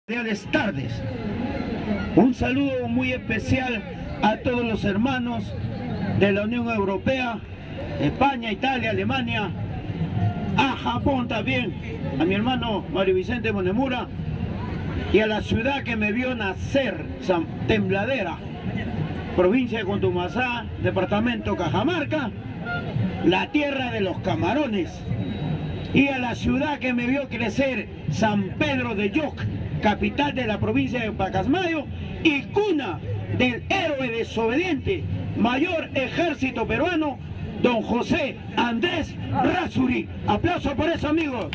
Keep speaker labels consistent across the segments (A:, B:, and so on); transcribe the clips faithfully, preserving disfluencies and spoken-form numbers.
A: Buenas tardes. Un saludo muy especial a todos los hermanos de la Unión Europea, España, Italia, Alemania, a Japón también, a mi hermano Mario Vicente Monemura y a la ciudad que me vio nacer, San Tembladera, provincia de Contumasá, departamento Cajamarca, la tierra de los camarones, y a la ciudad que me vio crecer, San Pedro de Yoc, capital de la provincia de Pacasmayo y cuna del héroe desobediente, mayor ejército peruano, don José Andrés Errázuriz. Aplauso por eso, amigo.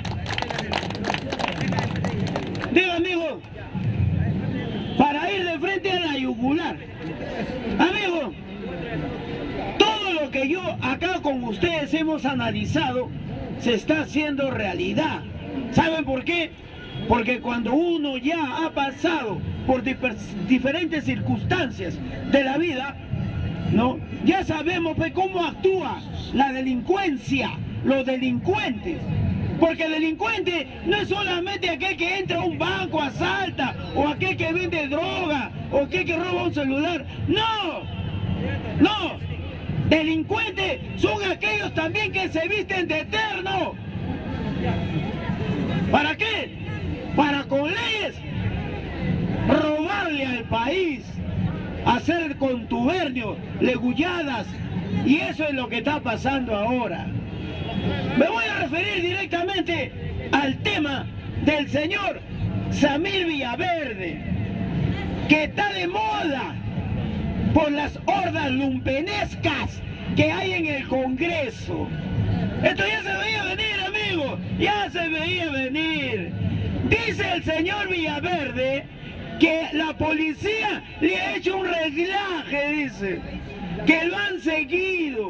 A: Digo, amigo, para ir de frente a la yugular, amigo, todo lo que yo acá con ustedes hemos analizado se está haciendo realidad. ¿Saben por qué? Porque cuando uno ya ha pasado por diferentes circunstancias de la vida, ¿no? Ya sabemos pues, cómo actúa la delincuencia, los delincuentes. Porque delincuente no es solamente aquel que entra a un banco, asalta, o aquel que vende droga, o aquel que roba un celular. ¡No! ¡No! Delincuentes son aquellos también que se visten de eterno. ¿Para qué? Para con leyes robarle al país, hacer contubernios, legulladas, y eso es lo que está pasando ahora. Me voy a referir directamente al tema del señor Samir Villaverde, que está de moda por las hordas lumpenescas que hay en el Congreso. Esto ya se veía venir, amigo, ya se veía venir. Dice el señor Villaverde que la policía le ha hecho un reglaje, dice, que lo han seguido.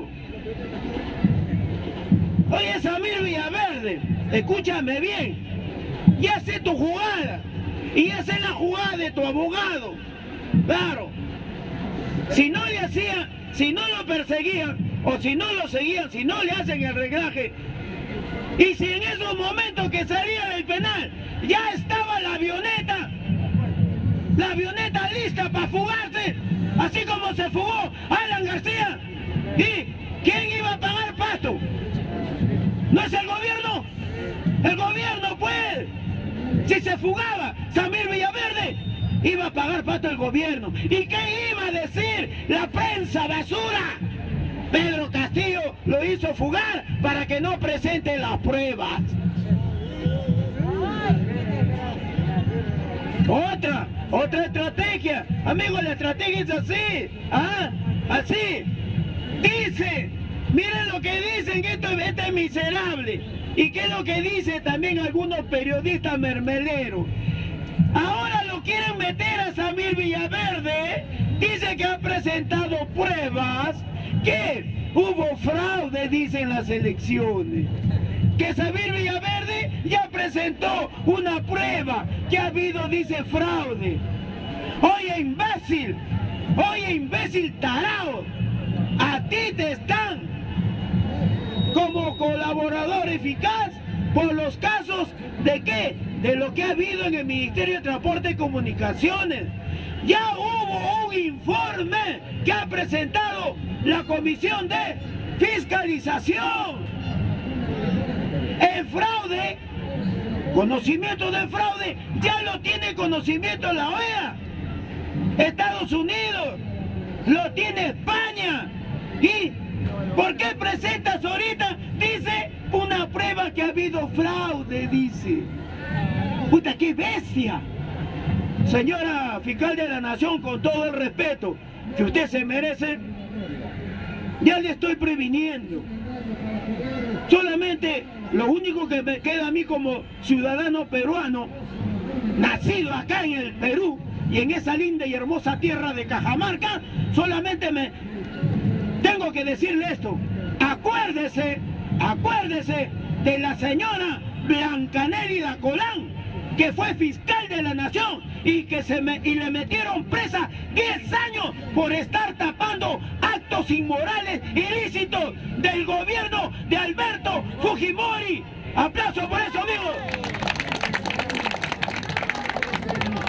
A: Oye, Samir Villaverde, escúchame bien, ya sé tu jugada y ya sé la jugada de tu abogado. Claro, si no le hacían, si no lo perseguían o si no lo seguían, si no le hacen el reglaje, y si en esos momentos que salía del penal ya estaba la avioneta, la avioneta lista para fugarse, así como se fugó Alan García, ¿y quién iba a pagar pasto? ¿No es el gobierno? El gobierno, pues. Si se fugaba Samir Villaverde, iba a pagar pasto el gobierno. ¿Y qué iba a decir la prensa basura? Pedro Castillo lo hizo fugar para que no presente las pruebas. Otra, otra estrategia. Amigos, la estrategia es así. ¿Ah? Así. Dice, miren lo que dicen, esto, esto es miserable. ¿Y qué es lo que dicen también algunos periodistas mermeleros? Ahora lo quieren meter a Samir Villaverde. Dice que ha presentado pruebas que hubo fraude, dicen las elecciones. Que Samir Villaverde ya presentó una prueba que ha habido, dice, fraude. Oye, imbécil, oye, imbécil tarao, a ti te están como colaborador eficaz por los casos de qué, de lo que ha habido en el Ministerio de Transporte y Comunicaciones. Ya hubo un informe que ha presentado la Comisión de Fiscalización. El fraude, conocimiento del fraude, ya lo tiene conocimiento la O E A, Estados Unidos, lo tiene España. ¿Y por qué presentas ahorita? Dice una prueba que ha habido fraude, dice. Puta, qué bestia. Señora fiscal de la Nación, con todo el respeto que usted se merece, ya le estoy previniendo. Solamente lo único que me queda a mí como ciudadano peruano, nacido acá en el Perú y en esa linda y hermosa tierra de Cajamarca, solamente me tengo que decirle esto. Acuérdese, acuérdese de la señora Blancanélida Colán, que fue fiscal de la Nación y que se me, y le metieron presa diez años por estar tapando actos inmorales ilícitos del gobierno de Alberto Fujimori. Aplauso por eso, amigos.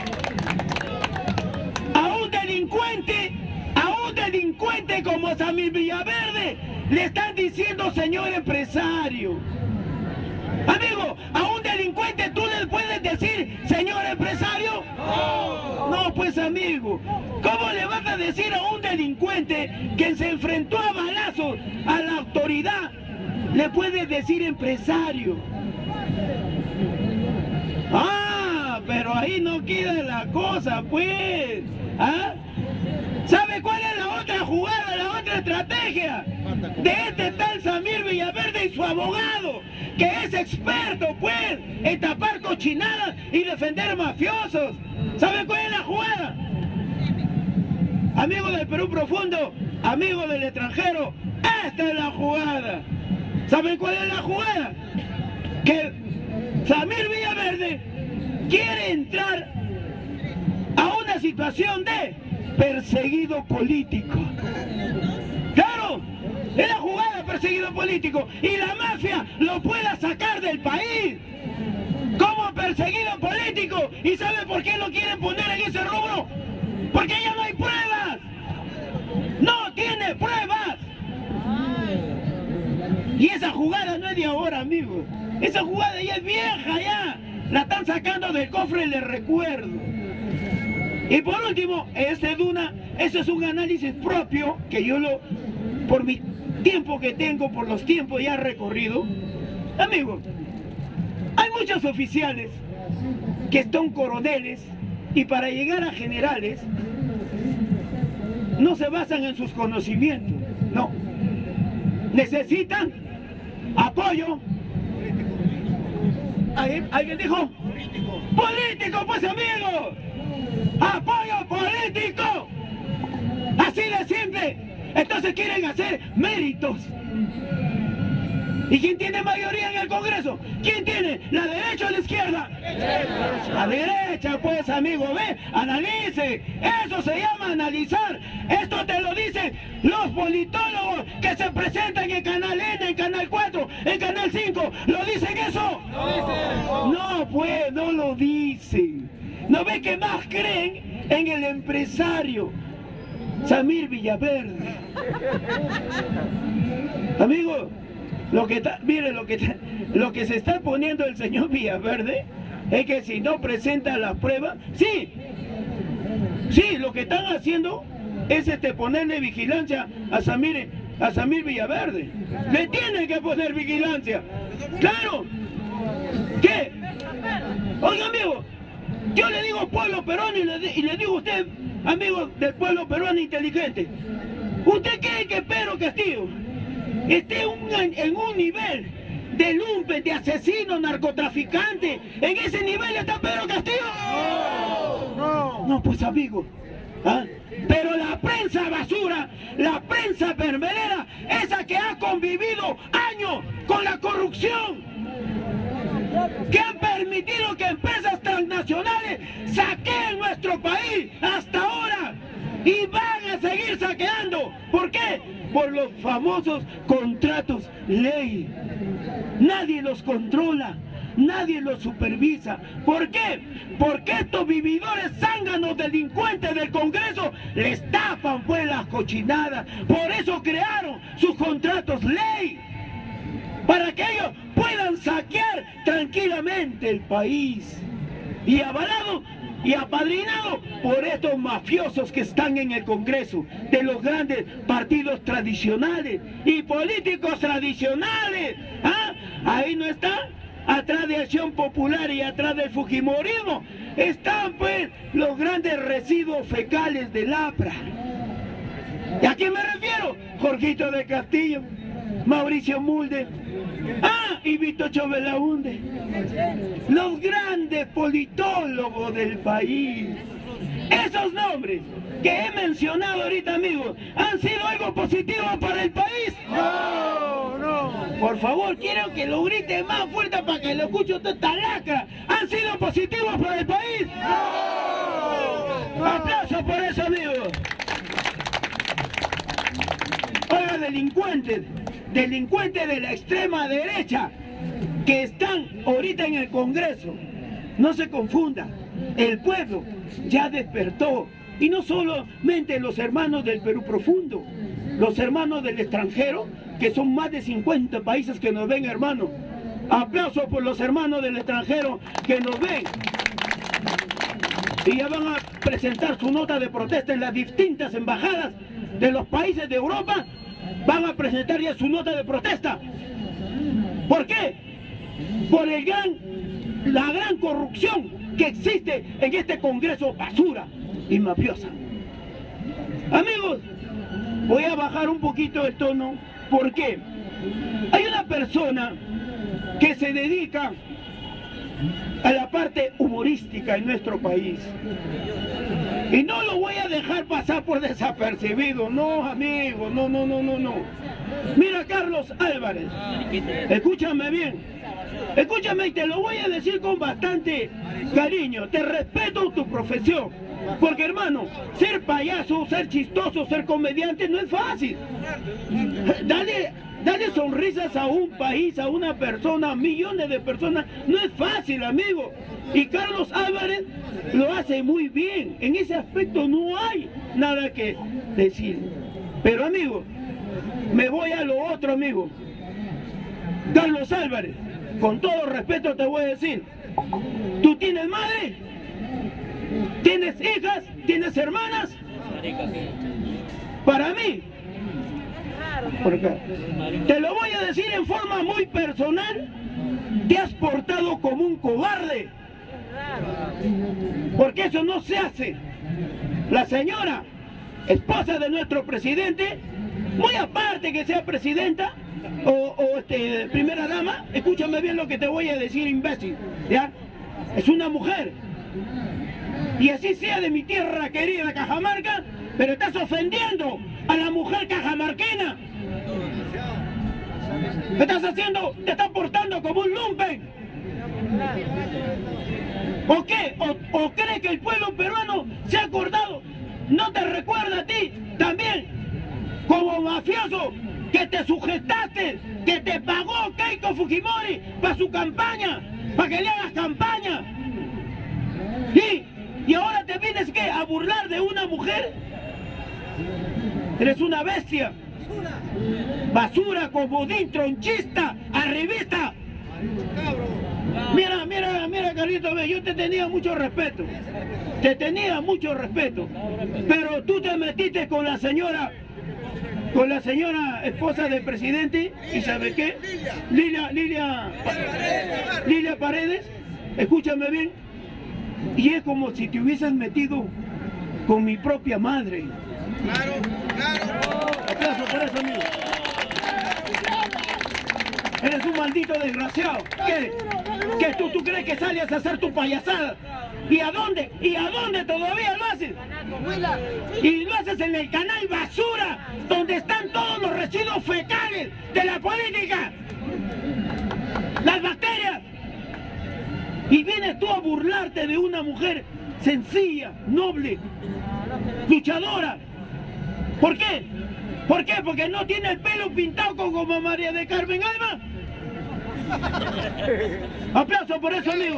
A: como a Samir Villaverde le están diciendo señor empresario. Amigo, a un delincuente tú le puedes decir señor empresario. No, no pues amigo, ¿cómo le vas a decir a un delincuente que se enfrentó a balazos a la autoridad? Le puedes decir empresario. Ah, pero ahí no queda la cosa, pues. ¿Ah? ¿Sabe cuál es la otra jugada, la otra estrategia? De este tal Samir Villaverde y su abogado, que es experto, pues, en tapar cochinadas y defender mafiosos. ¿Sabe cuál es la jugada? Amigos del Perú profundo, amigos del extranjero, esta es la jugada. ¿Saben cuál es la jugada? Que Samir Villaverde quiere entrar a una situación de perseguido político. Claro, es la jugada perseguido político y la mafia lo pueda sacar del país como perseguido político. ¿Y sabe por qué lo quieren poner en ese rubro? Porque ya no hay pruebas. No tiene pruebas. Y esa jugada no es de ahora, amigos. Esa jugada ya es vieja, ya. La están sacando del cofre de recuerdo. Y por último, este Duna, ese es un análisis propio que yo lo, por mi tiempo que tengo, por los tiempos ya recorrido. Amigos, hay muchos oficiales que son coroneles y para llegar a generales no se basan en sus conocimientos, no. Necesitan apoyo. ¿Alguien dijo? Político. Político, pues amigo. Apoyo político. Así de simple. Entonces quieren hacer méritos. ¿Y quién tiene mayoría en el Congreso? ¿Quién tiene? ¿La derecha o la izquierda? Derecha. La derecha, pues amigo, ve, analice. Eso se llama analizar. Esto te lo dicen los politólogos que se presentan en Canal N, en Canal cuatro, en Canal cinco. ¿Lo dicen eso? No, no pues, no lo dicen. ¿No ve que más creen en el empresario Samir Villaverde? Amigo, lo que está, mire, lo que, lo que se está poniendo el señor Villaverde es que si no presenta las pruebas, sí, sí, lo que están haciendo es este ponerle vigilancia a Samir, a Samir Villaverde. Le tienen que poner vigilancia. Claro. ¿Qué? Oiga, amigo, yo le digo pueblo peruano y le, y le digo a usted, amigo del pueblo peruano inteligente, ¿usted cree que Pedro Castillo esté un, en un nivel de lumpen, de asesino, narcotraficante? ¿En ese nivel está Pedro Castillo? No, no, no pues amigo, ¿ah? Pero la prensa basura, la prensa perverera, esa que ha convivido años con la corrupción, que han permitido que empresas transnacionales saqueen nuestro país hasta ahora y van a seguir saqueando. ¿Por qué? Por los famosos contratos ley. Nadie los controla, nadie los supervisa. ¿Por qué? Porque estos vividores zánganos delincuentes del Congreso les tapan pues las cochinadas. Por eso crearon sus contratos ley, para que ellos puedan saquear tranquilamente el país. Y avalado y apadrinado por estos mafiosos que están en el Congreso, de los grandes partidos tradicionales y políticos tradicionales. ¿Ah? Ahí no están, atrás de Acción Popular y atrás del Fujimorismo, están pues los grandes residuos fecales del APRA. ¿Y a quién me refiero? Jorgito del Castillo, Mauricio Mulder, ah, y Vitocho Belaunde, los grandes politólogos del país. Esos nombres que he mencionado ahorita, amigos, ¿han sido algo positivo para el país? No, no. Por favor, quiero que lo grite más fuerte para que lo escuche toda esta lacra. ¿Han sido positivos para el país? No. no. Aplausos por eso, amigos. Oiga, delincuentes, delincuentes de la extrema derecha que están ahorita en el Congreso, no se confunda, el pueblo ya despertó, y no solamente los hermanos del Perú profundo, los hermanos del extranjero, que son más de cincuenta países que nos ven, hermano. Aplausos por los hermanos del extranjero que nos ven. Y ya van a presentar su nota de protesta en las distintas embajadas de los países de Europa. Van a presentar ya su nota de protesta. ¿Por qué? Por el gran, la gran corrupción que existe en este Congreso basura y mafiosa. Amigos, voy a bajar un poquito el tono. ¿Por qué? Hay una persona que se dedica a la parte humorística en nuestro país. Y no lo voy a dejar pasar por desapercibido, no, amigo, no, no, no, no, no. Mira, Carlos Álvarez, escúchame bien, escúchame y te lo voy a decir con bastante cariño. Te respeto tu profesión, porque hermano, ser payaso, ser chistoso, ser comediante no es fácil. Dale, dale sonrisas a un país, a una persona, a millones de personas, no es fácil, amigo. Y Carlos Álvarez lo hace muy bien, en ese aspecto no hay nada que decir. Pero amigo, me voy a lo otro, amigo. Carlos Álvarez, con todo respeto te voy a decir, ¿tú tienes madre? ¿Tienes hijas? ¿Tienes hermanas? Para mí, te lo voy a decir en forma muy personal, te has portado como un cobarde. Porque eso no se hace. La señora, esposa de nuestro presidente, muy aparte que sea presidenta o, o este, primera dama, escúchame bien lo que te voy a decir, imbécil, ¿ya? Es una mujer. Y así sea de mi tierra querida Cajamarca, pero estás ofendiendo a la mujer cajamarquina. Te estás haciendo, te estás portando como un lumpen. ¿O qué? ¿O, o crees que el pueblo peruano se ha acordado? ¿No te recuerda a ti también como mafioso que te sujetaste, que te pagó Keiko Fujimori para su campaña, para que le hagas campaña? ¿Y, y ahora te vienes ¿qué? A burlar de una mujer? Eres una bestia. Basura, comodín, tronchista, arribista. Mira, mira, mira, Carlito, yo te tenía mucho respeto. Te tenía mucho respeto. Pero tú te metiste con la señora, con la señora esposa del presidente, ¿y sabes qué? Lilia, Lilia, Lilia Paredes, escúchame bien. Y es como si te hubieses metido con mi propia madre. Claro, claro. Aplauso por eso, amigo. Eres un maldito desgraciado. ¿Qué? ¿Qué tú, tú crees que sales a hacer tu payasada? ¿Y a dónde? ¿Y a dónde todavía lo haces? Y lo haces en el canal basura, donde están todos los residuos fecales de la política. Las bacterias. Y vienes tú a burlarte de una mujer sencilla, noble, luchadora. ¿Por qué? ¿Por qué? Porque no tiene el pelo pintado como María de Carmen Alba. Aplauso por eso, amigo.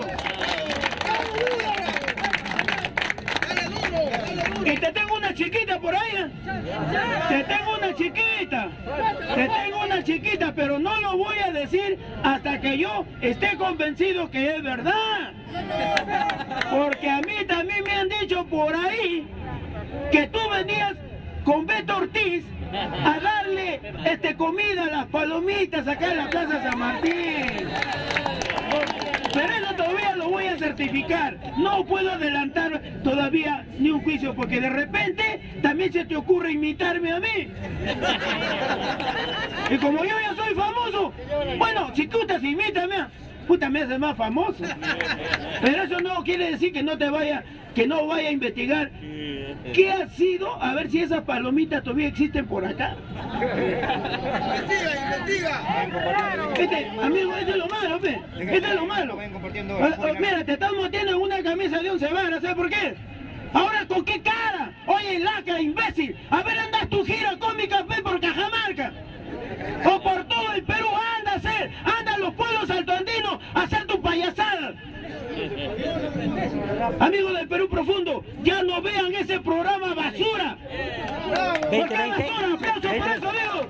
A: Y te tengo una chiquita por ahí, ¿eh? Te tengo una chiquita. Te tengo una chiquita, pero no lo voy a decir hasta que yo esté convencido que es verdad. Porque a mí también me han dicho por ahí que tú venías con Beto Ortiz a darle este, comida a las palomitas acá en la Plaza San Martín. Pero eso todavía lo voy a certificar. No puedo adelantar todavía ni un juicio, porque de repente también se te ocurre imitarme a mí. Y como yo ya soy famoso, bueno, si tú te imitas, puta, me haces más famoso. Pero eso no quiere decir que no te vaya, que no vaya a investigar qué ha sido, a ver si esas palomitas todavía existen por acá.
B: Investiga, investiga.
A: Este, amigo, este es lo malo, pe. Este es lo malo. Mira, te estás metiendo en una camisa de once varas, ¿sabes por qué? Ahora, ¿con qué cara? Oye, laca, imbécil. A ver, andas tu gira cómica, pe, por Cajamarca. O por todo el Perú, anda a hacer, anda a los pueblos altoandinos a hacer tu payasada. Amigos del Perú Profundo, ya no vean ese programa basura. ¿Por qué basura? ¡Aplauso por eso, amigo!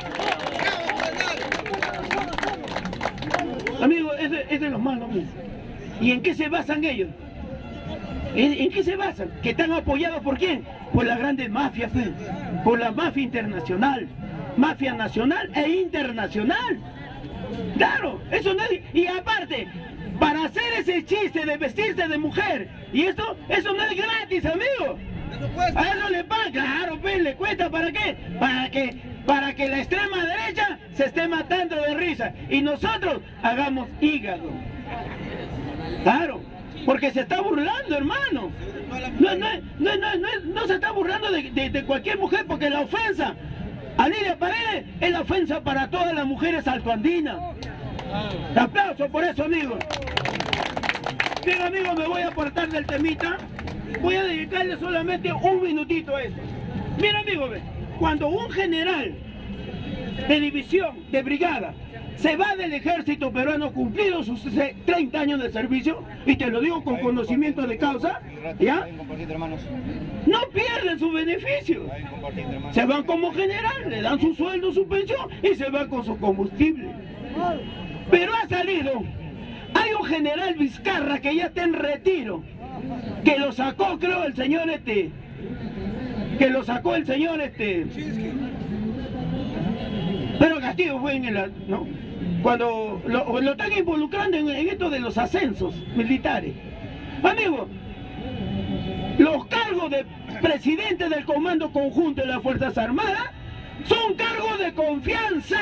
A: Amigo, ese, ese es lo malo, amigo. ¿Y en qué se basan ellos? ¿En, en qué se basan? ¿Que están apoyados por quién? Por la grande mafia, fe. Por la mafia internacional. Mafia nacional e internacional. Claro, eso no es... Y aparte, para hacer ese chiste de vestirse de mujer, y esto, eso no es gratis, amigo. A eso le paga, claro, pues, le cuesta, ¿para qué? Para que, para que la extrema derecha se esté matando de risa y nosotros hagamos hígado. Claro, porque se está burlando, hermano. No, no, no, no, no, no se está burlando de, de, de cualquier mujer, porque la ofensa a Lidia Paredes es la ofensa para todas las mujeres altoandinas. Aplauso por eso, amigos. Bien, amigos, me voy a apartar del temita. Voy a dedicarle solamente un minutito a esto. Mira, amigo, ve, cuando un general de división, de brigada, se va del ejército peruano cumplido sus treinta años de servicio, y te lo digo con conocimiento de causa, ¿ya? No pierden sus beneficios. Se van como general, le dan su sueldo, su pensión, y se van con su combustible. Pero ha salido, hay un general Vizcarra que ya está en retiro, que lo sacó, creo, el señor este, que lo sacó el señor este, pero Castillo fue en el, ¿no? Cuando lo, lo están involucrando en, en esto de los ascensos militares. Amigo, los cargos de presidente del Comando Conjunto de las Fuerzas Armadas son cargos de confianza.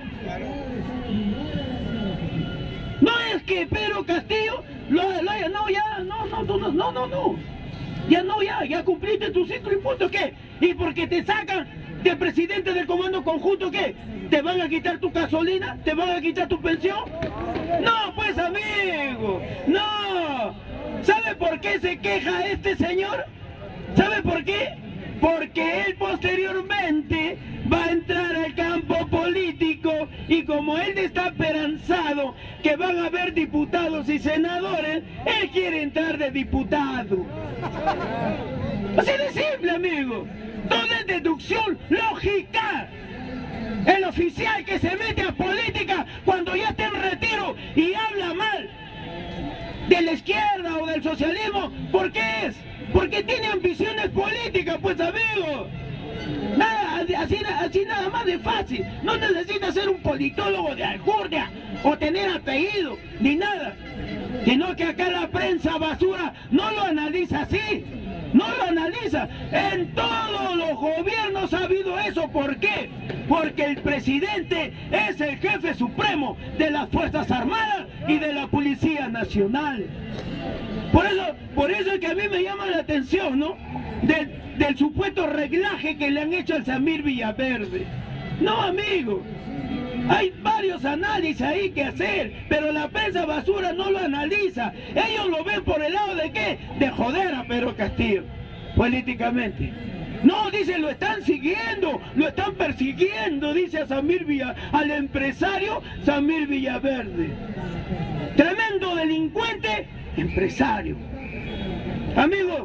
A: No es que Pedro Castillo lo, lo haya, no, ya, no, no, no, no, no, no, ya no, ya, ya cumpliste tu ciclo y punto, ¿qué? Y porque te sacan de presidente del Comando Conjunto, ¿qué? ¿Te van a quitar tu gasolina? ¿Te van a quitar tu pensión? No, pues, amigo, no. ¿Sabe por qué se queja este señor? ¿Sabe por qué? Porque él posteriormente va a entrar al campo político, y como él está esperanzado que van a haber diputados y senadores, él quiere entrar de diputado. Así de simple, amigo. Todo es deducción lógica. El oficial que se mete a política cuando ya está en retiro y habla mal de la izquierda o del socialismo, ¿por qué es? Porque tiene ambiciones políticas, pues, amigo. Nada, así, así nada más de fácil. No necesita ser un politólogo de alcurnia o tener apellido, ni nada. Sino que acá la prensa basura no lo analiza así. No lo analiza. En todos los gobiernos ha habido eso. ¿Por qué? Porque el presidente es el jefe supremo de las Fuerzas Armadas y de la Policía Nacional. Por eso, por eso es que a mí me llama la atención, ¿no? Del, del supuesto reglaje que le han hecho al Samir Villaverde. No, amigo. Hay varios análisis ahí que hacer, pero la prensa basura no lo analiza. Ellos lo ven por el lado de qué? De joder a Pedro Castillo, políticamente. No, dice, lo están siguiendo, lo están persiguiendo, dice a Samir Villa, al empresario Samir Villaverde. Tremendo delincuente, empresario. Amigo,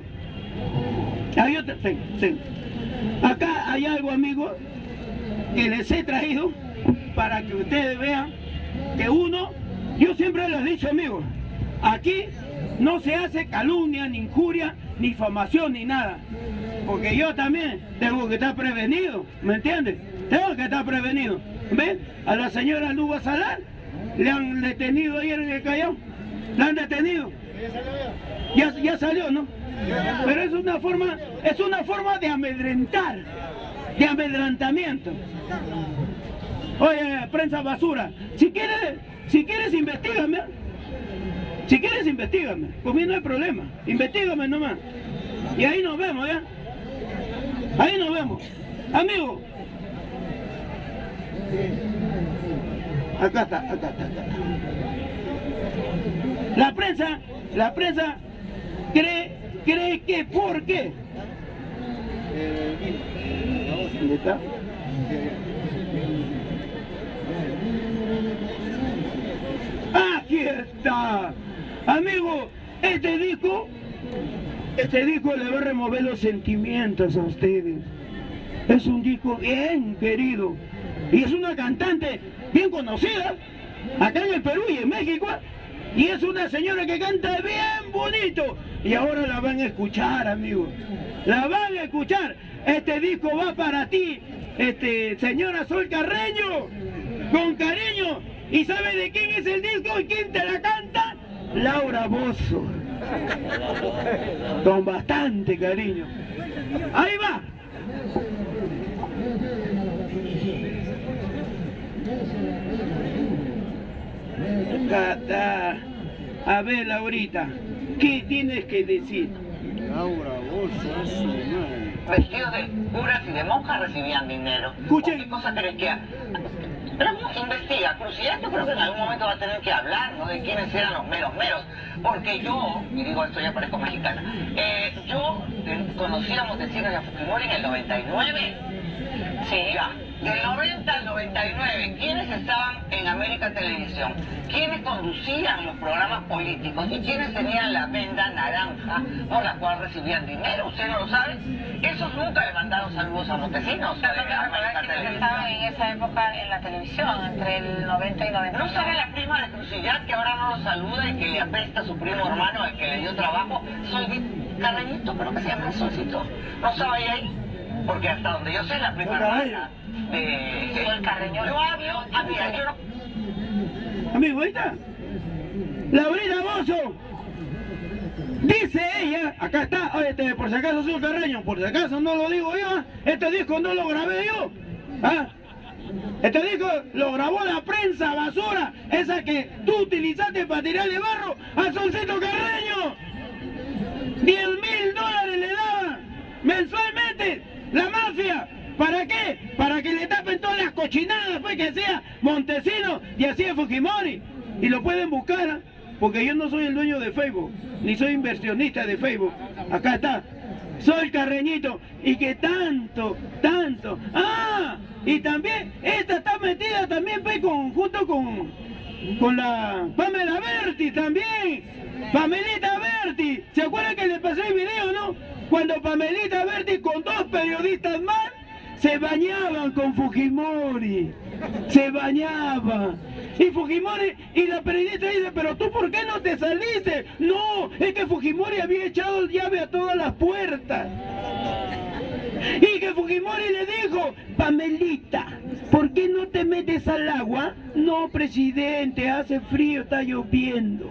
A: hay otra, ten, ten. Acá hay algo, amigo, que les he traído para que ustedes vean que uno, yo siempre les he dicho, amigos, aquí no se hace calumnia, ni injuria, ni difamación, ni nada. Porque yo también tengo que estar prevenido, ¿me entiendes? Tengo que estar prevenido. ¿Ven? A la señora Luba Salán le han detenido ayer en el Callao. La han detenido. Ya, ya salió, ¿no? Pero es una forma, es una forma de amedrentar, de amedrentamiento. Oye, prensa basura, si quieres, si quieres investígame, si quieres investígame, conmigo no hay problema, investígame nomás, y ahí nos vemos, ¿ya? Ahí nos vemos, amigo. Acá está, acá está, acá está. La prensa, la prensa cree, cree que, ¿por qué? ¿Dónde está? Aquí está, amigo. Este disco, este disco le va a remover los sentimientos a ustedes. Es un disco bien querido. Y es una cantante bien conocida acá en el Perú y en México. Y es una señora que canta bien bonito. Y ahora la van a escuchar, amigos. La van a escuchar. Este disco va para ti, este, señora Sol Carreño, con cariño. ¿Y sabe de quién es el disco y quién te la canta? Laura Bozzo. Con bastante cariño. Ahí va. Acá está. A ver, Laurita, ¿qué tienes que decir?
B: Laura Bozzo, eso, madre.
C: Vestidos de curas y de monjas recibían dinero.
A: Escuchen.
C: ¿Qué cosa crees que...? Pero investiga, Crucial, yo creo que en algún momento va a tener que hablar, ¿no?, de quiénes eran los meros meros. Porque yo, y digo esto ya parezco mexicana, eh, yo eh, conocí a Montesinos y a Fujimori en el noventa y nueve. Sí, ya. Del noventa al noventa y nueve, ¿quiénes estaban en América Televisión? ¿Quiénes conducían los programas políticos? ¿Y quiénes tenían la venda naranja por la cual recibían dinero? ¿Usted no lo sabe? Esos nunca le mandaron saludos a Montesinos.
D: Pero no me que estaban en esa época en la televisión, entre el noventa y noventa.
C: ¿No sabe la prima de Crucillat que ahora no lo saluda y que le apesta a su primo hermano al que le dio trabajo? Soy Carreñito, pero que se llama Solcito. ¿No sabe ahí? Porque hasta donde yo sé, la prima hermana de
D: Sol Carreño.
C: Yo hablo, a mí, yo no...
A: Amigo, ahí está. Laurita Bozzo. Dice ella, acá está, este, por si acaso soy Carreño, por si acaso no lo digo yo, este disco no lo grabé yo. ¿Ah? Este disco lo grabó la prensa basura, esa que tú utilizaste para tirarle barro a Solcito Carreño. diez mil dólares le daban mensualmente la mafia. ¿Para qué? Para que le tapen todas las cochinadas, pues, que sea Montesinos y así de Fujimori. Y lo pueden buscar, ¿eh? Porque yo no soy el dueño de Facebook, ni soy inversionista de Facebook. Acá está. Soy Carreñito. Y que tanto, tanto. ¡Ah! Y también, esta está metida también, pues, con, junto con, con la Pamela Berti también. Pamelita Berti. ¿Se acuerdan que le pasé el video, no? Cuando Pamelita Berti con dos periodistas más se bañaban con Fujimori, se bañaban. Y Fujimori, y la periodista dice, pero tú ¿por qué no te saliste? No, es que Fujimori había echado llave a todas las puertas. Y que Fujimori le dijo, Pamelita, ¿por qué no te metes al agua? No, presidente, hace frío, está lloviendo.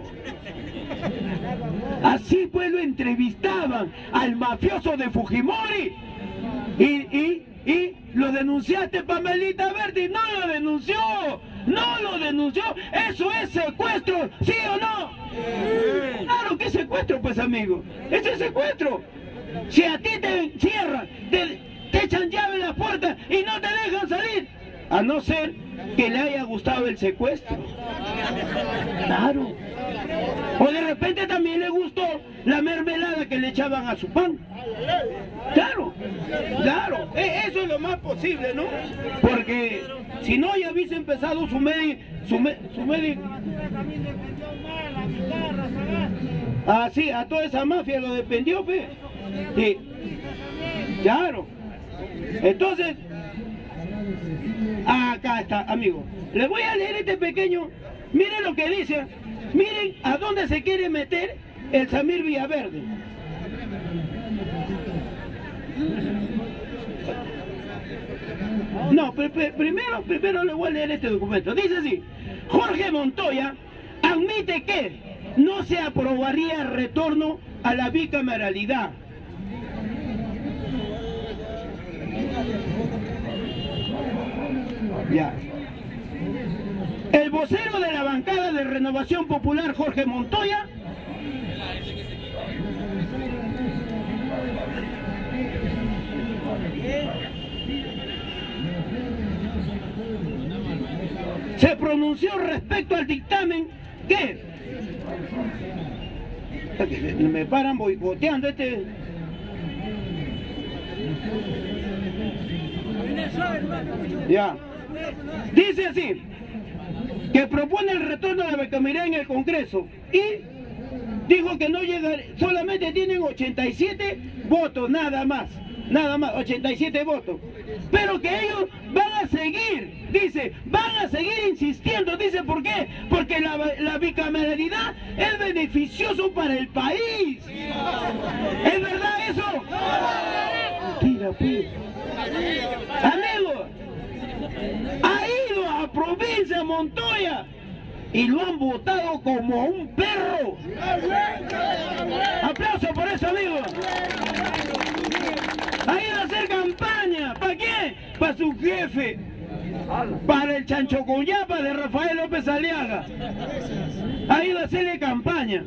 A: Así pues lo entrevistaban al mafioso de Fujimori. Y, y, y lo denunciaste, Pamelita Berti. No lo denunció, no lo denunció. Eso es secuestro, ¿sí o no? Claro que es secuestro, pues, amigo. Ese es secuestro. Si a ti te encierran, te, te echan llave en la puerta y no te dejan salir, a no ser que le haya gustado el secuestro. Claro. O de repente también le gustó la mermelada que le echaban a su pan. Claro, claro, eso es lo más posible, ¿no? Porque si no ya hubiese empezado su medio, su, me, su medio... Ah, sí, a toda esa mafia lo dependió, pues. Sí, claro. Entonces, acá está, amigo. Les voy a leer este pequeño. Miren lo que dice. Miren a dónde se quiere meter el Samir Villaverde. No, pr pr primero, primero le voy a leer este documento. Dice así: Jorge Montoya admite que no se aprobaría el retorno a la bicameralidad. Ya. El vocero de la bancada de Renovación Popular, Jorge Montoya, se pronunció respecto al dictamen que me paran boicoteando este. Ya. Dice así, que propone el retorno de la bicameralidad en el Congreso y dijo que no llega, solamente tienen ochenta y siete votos nada más. nada más, ochenta y siete votos. Pero que ellos van a seguir, dice, van a seguir insistiendo, dice, ¿por qué? Porque la, la bicameralidad es beneficioso para el país. ¿Es verdad eso? Tira, pues. Amigo, ha ido a provincia Montoya y lo han votado como un perro. Aplauso por eso, amigo. Ha ido a hacer campaña. ¿Para qué? Para su jefe. Para el Chanchocoyapa de Rafael López Aliaga. Ha ido a hacerle campaña.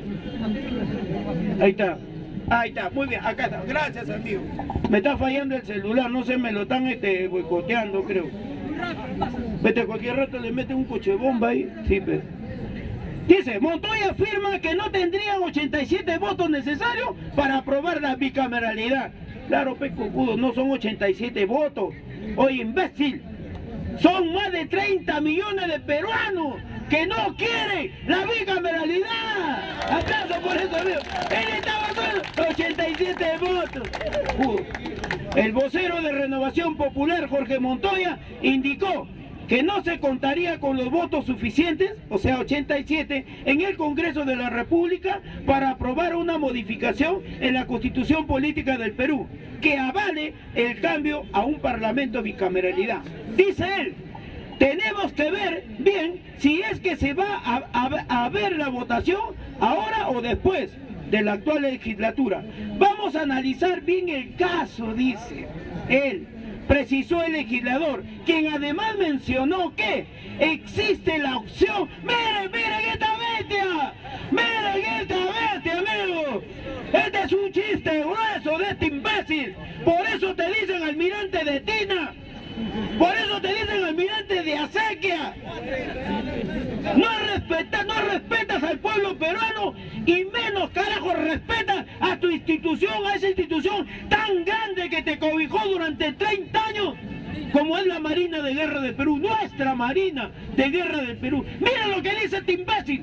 A: Ahí está. Ahí está, muy bien, acá está. Gracias, amigo. Me está fallando el celular, no sé, me lo están este, boicoteando, creo. Vete, cualquier rato le mete un coche bomba ahí. Sí, pero... Dice, Montoya afirma que no tendrían ochenta y siete votos necesarios para aprobar la bicameralidad. Claro, pecocudo, no son ochenta y siete votos. Oye, imbécil, son más de treinta millones de peruanos que no quieren la bicameralidad. Aplauso por eso, amigo. Él estaba con ochenta y siete votos. Uh, el vocero de Renovación Popular, Jorge Montoya, indicó que no se contaría con los votos suficientes, o sea, ochenta y siete, en el Congreso de la República para aprobar una modificación en la Constitución Política del Perú, que avale el cambio a un Parlamento bicameralidad. Dice él, tenemos que ver bien si es que se va a, a, a ver la votación ahora o después de la actual legislatura. Vamos a analizar bien el caso, dice él. Precisó el legislador, quien además mencionó que existe la opción. ¡Miren, miren esta bestia! ¡Miren esta bestia, amigo! Este es un chiste grueso de este imbécil. Por eso te dicen almirante de Tina. Por eso te dicen almirante de acequia. No respetas, no respetas al pueblo peruano y menos, carajo, respetas a tu institución, a esa institución tan grande que te cobijó durante treinta años, como es la Marina de Guerra del Perú, nuestra Marina de Guerra del Perú. Mira lo que dice este imbécil.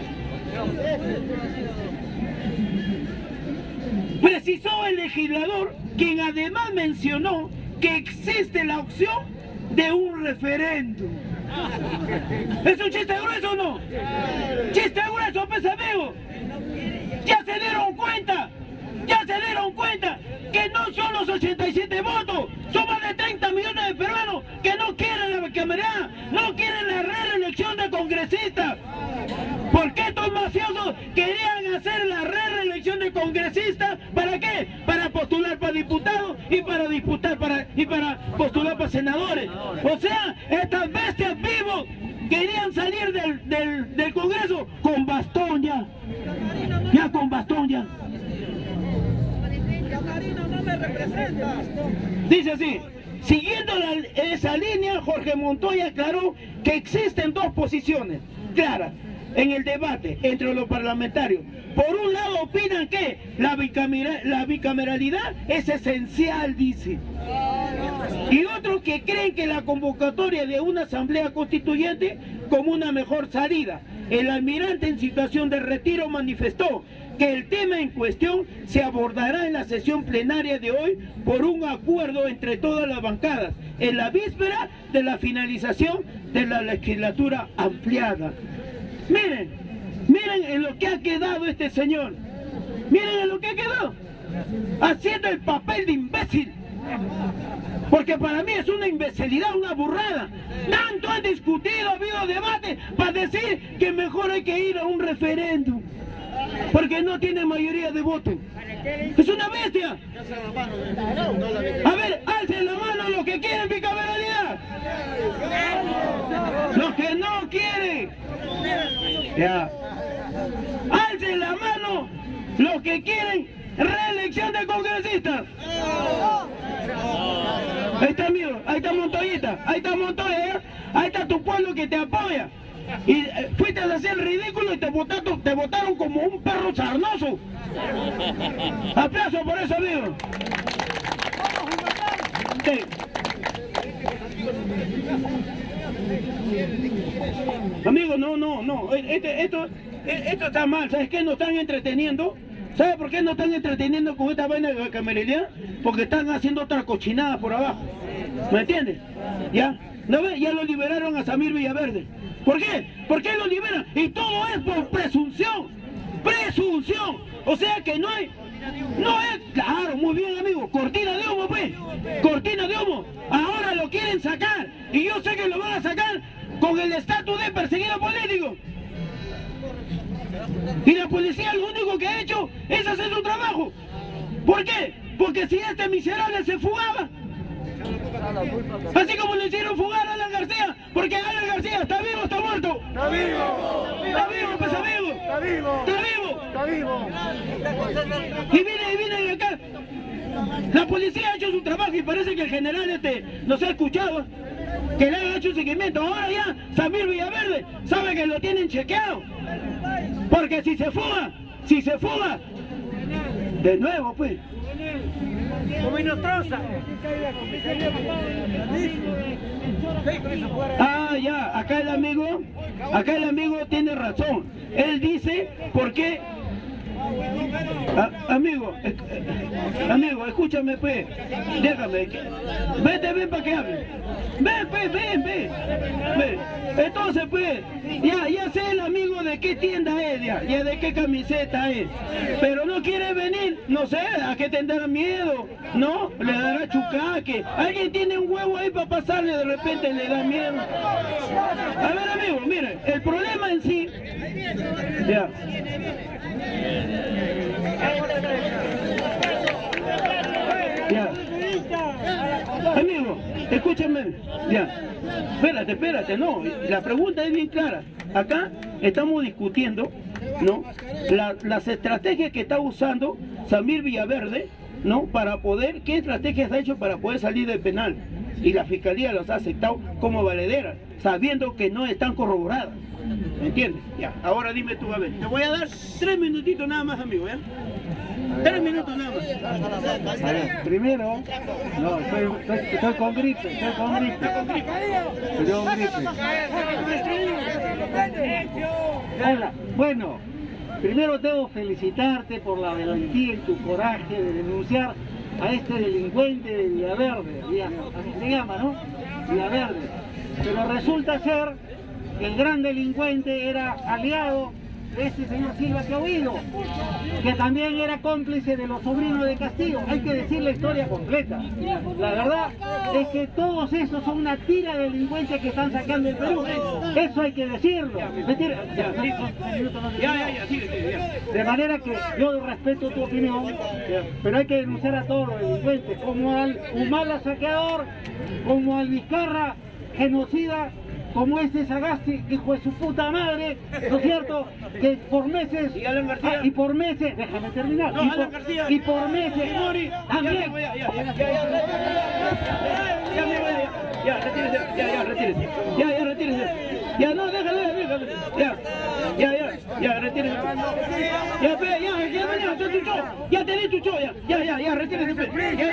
A: Precisó el legislador, quien además mencionó que existe la opción de un referéndum. ¿Es un chiste grueso o no? Chiste grueso, pues, amigo. Ya se dieron cuenta, ya se dieron cuenta que no son los ochenta y siete votos, son más de treinta millones de peruanos que no quieren la bicameralidad, no quieren la reelección de congresistas. Porque estos mafiosos querían hacer la reelección de congresistas, ¿para qué? Para postular para diputados y para disputar para y para postular para senadores. O sea, estas bestias vivos querían salir del, del, del Congreso con bastón ya. Ya con bastón ya. Dice así, siguiendo la, esa línea, Jorge Montoya aclaró que existen dos posiciones claras en el debate entre los parlamentarios. Por un lado opinan que la, bicameral, la bicameralidad es esencial, dice. Y otros que creen que la convocatoria de una asamblea constituyente como una mejor salida. El almirante en situación de retiro manifestó que el tema en cuestión se abordará en la sesión plenaria de hoy por un acuerdo entre todas las bancadas, en la víspera de la finalización de la legislatura ampliada. Miren, miren en lo que ha quedado este señor. Miren en lo que ha quedado. Haciendo el papel de imbécil. Porque para mí es una imbecilidad, una burrada. Tanto han discutido, ha habido debate para decir que mejor hay que ir a un referéndum. Porque no tiene mayoría de votos. Es una bestia. A ver, alcen la mano los que quieren bicameralidad. Los que no quieren. Ya. Alcen la mano los que quieren reelección de congresistas. Ahí está, amigo, ahí está Montoyita, ahí está Montoya, ¿eh? Ahí está tu pueblo que te apoya. Y eh, fuiste a hacer el ridículo y te votaron, te votaron como un perro sarnoso. Aplauso por eso, amigo. Sí. Amigo, no, no, no, este, esto, esto está mal, ¿sabes qué? Nos están entreteniendo. ¿Sabe por qué no están entreteniendo con esta vaina de camaradería? Porque están haciendo otra cochinada por abajo. ¿Me entiendes? ¿Ya? ¿No ve? Ya lo liberaron a Samir Villaverde. ¿Por qué? ¿Por qué lo liberan? Y todo es por presunción. Presunción. O sea que no hay... No es... Claro, muy bien, amigo. Cortina de humo, pues. Cortina de humo. Ahora lo quieren sacar. Y yo sé que lo van a sacar con el estatus de perseguido político. Y la policía lo único que ha hecho es hacer su trabajo. ¿Por qué? Porque si este miserable se fugaba, así como le hicieron fugar a Alan García, porque Alan García está vivo o está muerto.
B: ¡Está vivo!
A: Está vivo, pues amigo.
B: ¡Está vivo!
A: Está vivo.
B: ¡Está vivo!
A: Y viene, y viene acá. La policía ha hecho su trabajo y parece que el general este nos ha escuchado, que le han hecho un seguimiento. Ahora ya Samir Villaverde sabe que lo tienen chequeado. Porque si se fuga, si se fuga, de nuevo pues.
B: Como Inostroza.
A: Ah, ya, acá el amigo, acá el amigo tiene razón. Él dice, ¿por qué? Ah, amigo, eh, eh, amigo, escúchame pues, déjame, que, vete, ven para que hable. Ven, pues, ven, ven, ven. Entonces pues, ya, ya sé el amigo de qué tienda es, ya, ya de qué camiseta es. Pero no quiere venir, no sé, a qué tendrá miedo, ¿no? Le dará chucaque. Alguien tiene un huevo ahí para pasarle, de repente le da miedo. A ver, amigo, mire, el problema en sí, ya. Ya. Amigo, escúchame. Ya. Espérate, espérate, no. La pregunta es bien clara. Acá estamos discutiendo, ¿no? La, las estrategias que está usando Samir Villaverde, ¿no? Para poder, ¿qué estrategias ha hecho para poder salir del penal? Y la fiscalía los ha aceptado como valederas, sabiendo que no están corroboradas. ¿Me entiendes? Ya, ahora dime tú, a ver. Te voy a dar tres minutitos nada más, amigo, ¿ya? Tres minutos nada más.
B: A ver, primero, no, estoy, estoy, estoy con gripe, estoy con gripe. Estoy con gripe. Hola, bueno, primero debo felicitarte por la valentía y tu coraje de denunciar a este delincuente de Villaverde, así se llama, ¿no? Villaverde. Pero resulta ser que el gran delincuente era aliado de este señor Silva que ha oído, que también era cómplice de los sobrinos de Castillo. Hay que decir la historia completa. La verdad es que todos esos son una tira de delincuentes que están sacando el Perú. Eso hay que decirlo.
A: Ya, ya, ya, sigue, sigue, ya.
B: De manera que yo respeto tu opinión, pero hay que denunciar a todos los delincuentes, como al Humala saqueador, como al Vizcarra genocida, como ese Sagasti, hijo de su puta madre, ¿no es cierto? Que por meses,
A: y Alan García,
B: ah, y por meses, déjame terminar,
A: no,
B: y,
A: Alan
B: por,
A: García,
B: y por meses,
A: Mori,
B: también,
A: ya, ya, ya, ya, ya, ya, ya, retírese, ya, ya, retírese, ya, ya, retírese, ya, no, déjale, déjale, ya, ya, ya, ya, retírese, ya, ve, ya, ya, ya, ya, tu show, ya te di tu show, ya, ya, ya, ya, retírese, ya, ya, ya,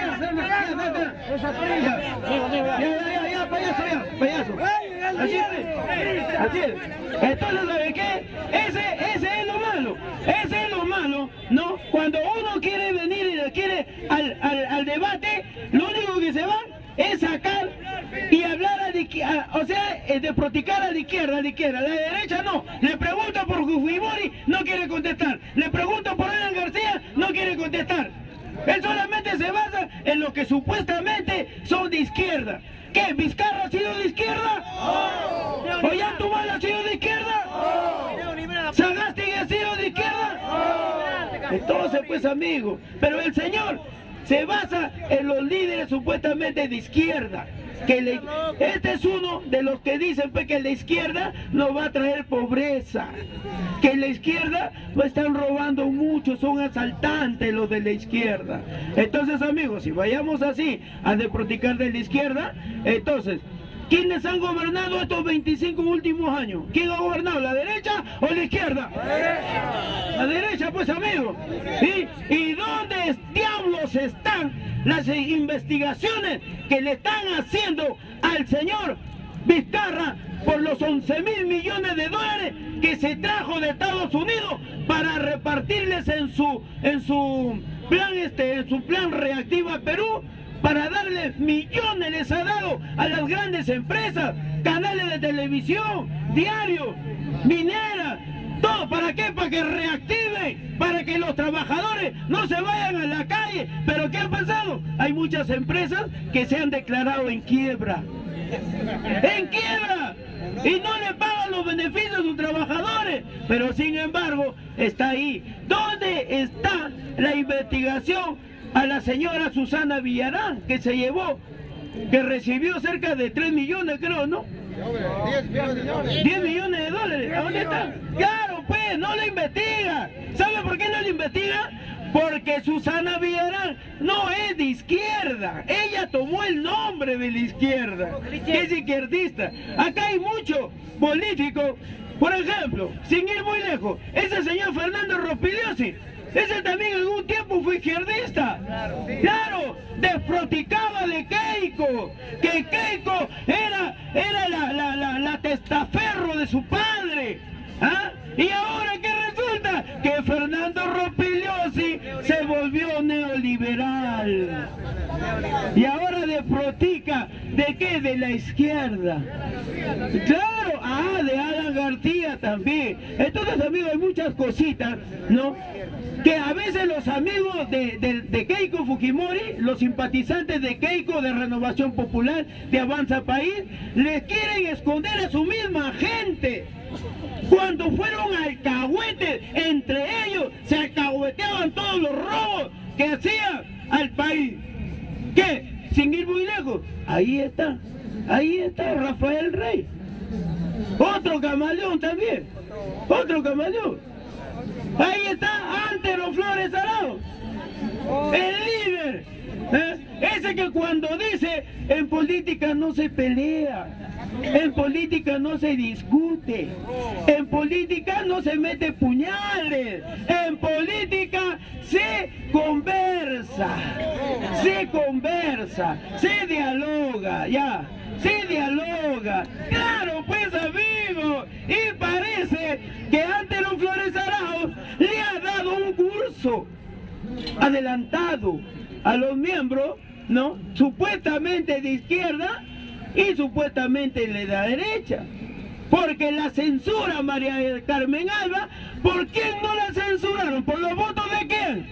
A: ya, ya, ya, payaso, ya, payaso. Así es, así es. Entonces, ¿sabe qué? Ese, ese es lo malo, ese es lo malo, ¿no? Cuando uno quiere venir y quiere al, al, al debate, lo único que se va es sacar y hablar a, a, o sea, de proticar a la izquierda, a la izquierda, a la derecha no. Le pregunto por Fujimori, no quiere contestar. Le pregunto por Alan García, no quiere contestar. Él solamente se basa en lo que supuestamente son de izquierda. ¿Qué? ¿Vizcarra ha sido de izquierda? Oh. ¿Ollantaytamala ha sido de izquierda? Oh. ¿Sagasti ha sido de izquierda? Oh. Entonces, pues, amigo, pero el señor se basa en los líderes supuestamente de izquierda. Que le, este es uno de los que dicen pues, que la izquierda nos va a traer pobreza, que la izquierda nos están robando mucho, son asaltantes los de la izquierda. Entonces, amigos, si vayamos así a deproticar de la izquierda, entonces, ¿quiénes han gobernado estos veinticinco últimos años? ¿Quién ha gobernado, la derecha o la izquierda? La derecha, la derecha pues, amigos. ¿Sí? ¿Y dónde diablos están las investigaciones que le están haciendo al señor Vizcarra por los once mil millones de dólares que se trajo de Estados Unidos para repartirles en su, en su plan, este, en su plan Reactiva Perú, para darles millones, les ha dado a las grandes empresas, canales de televisión, diarios, mineras, todo. ¿Para qué? Para que reactiven, para que los trabajadores no se vayan a la calle. ¿Pero qué ha pasado? Hay muchas empresas que se han declarado en quiebra. ¡En quiebra! Y no le pagan los beneficios a sus trabajadores. Pero sin embargo, está ahí. ¿Dónde está la investigación a la señora Susana Villarán, que se llevó, que recibió cerca de tres millones, creo, ¿no? diez millones de dólares. ¿A dónde está? Claro, pues, no la investiga. ¿Sabe por qué no la investiga? Porque Susana Villarán no es de izquierda. Ella tomó el nombre de la izquierda. Es izquierdista. Acá hay muchos políticos. Por ejemplo, sin ir muy lejos, ese señor Fernando Rospigliosi, ese también en algún tiempo fue izquierdista. Claro, sí. Claro, desproticaba de Keiko, que Keiko era, era la, la, la, la testaferro de su padre. ¿Ah? Y ahora ¿qué resulta? Que Fernando Rospigliosi se volvió neoliberal. Y ahora desprotica, ¿de qué? De la izquierda. Claro, ah, de Alan García también. Entonces, amigos, hay muchas cositas, ¿no? Que a veces los amigos de, de, de Keiko Fujimori, los simpatizantes de Keiko, de Renovación Popular, de Avanza País, les quieren esconder a su misma gente. Cuando fueron alcahuetes, entre ellos se alcahueteaban todos los robos que hacían al país. ¿Qué? Sin ir muy lejos, ahí está, ahí está Rafael Rey. Otro camaleón también, otro camaleón. Ahí está Antero Flores Arao, el líder, ¿eh? Ese que cuando dice en política no se pelea, en política no se discute, en política no se mete puñales, en política se conversa, se conversa, se dialoga, ya, se dialoga. Claro, pues, amigo, y parece que Antero Flores Arao le ha dado un curso adelantado a los miembros, ¿no? Supuestamente de izquierda y supuestamente de la derecha. Porque la censura María del Carmen Alba, ¿por quién no la censuraron? ¿Por los votos de quién?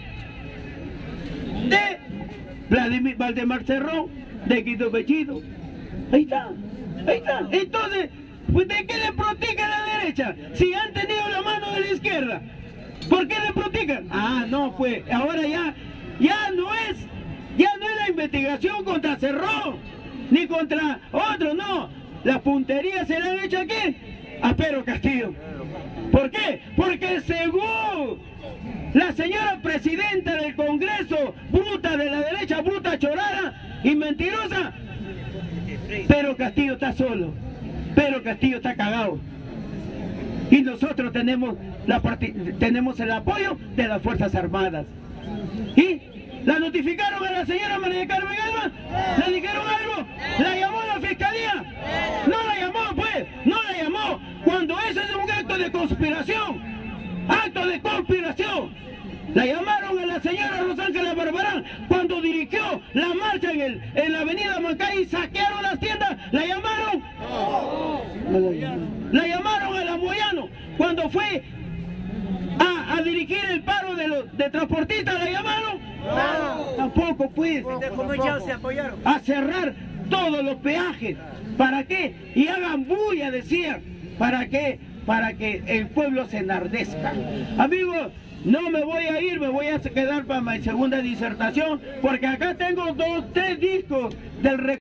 A: De Vladimir Valdemar Cerrón, de Quito Pechito. Ahí está, ahí está. Entonces, pues, ¿de qué le protegen a la derecha? Si han tenido la mano de la izquierda, ¿por qué le protegen? Ah, no, pues, ahora ya, ya no es, ya no es la investigación contra Cerrón, ni contra otro, no. La puntería se la han hecho aquí a Pedro Castillo. ¿Por qué? Porque según la señora presidenta del Congreso, bruta de la derecha, bruta chorada y mentirosa, Pedro Castillo está solo, Pedro Castillo está cagado. Y nosotros tenemos, la tenemos el apoyo de las Fuerzas Armadas. ¿Y la notificaron a la señora María Carmen Alba? ¿Le dijeron algo? ¿La llamó la fiscalía? No la llamó, pues, no la llamó. Cuando eso es un acto de conspiración, acto de conspiración. La llamaron a la señora Rosángela Barbarán cuando dirigió la marcha en, el, en la avenida Mancay y saquearon las tiendas. ¿La llamaron? No la llamaron. La llamaron a la Moyano cuando fue a, a dirigir el paro de los de transportistas. ¿La llamaron? No. Tampoco, pues.
B: ¿Cómo ya se apoyaron?
A: A cerrar todos los peajes. ¿Para qué? Y hagan bulla, decían. ¿Para qué? Para que el pueblo se enardezca. Amigos, no me voy a ir, me voy a quedar para mi segunda disertación, porque acá tengo dos, tres discos del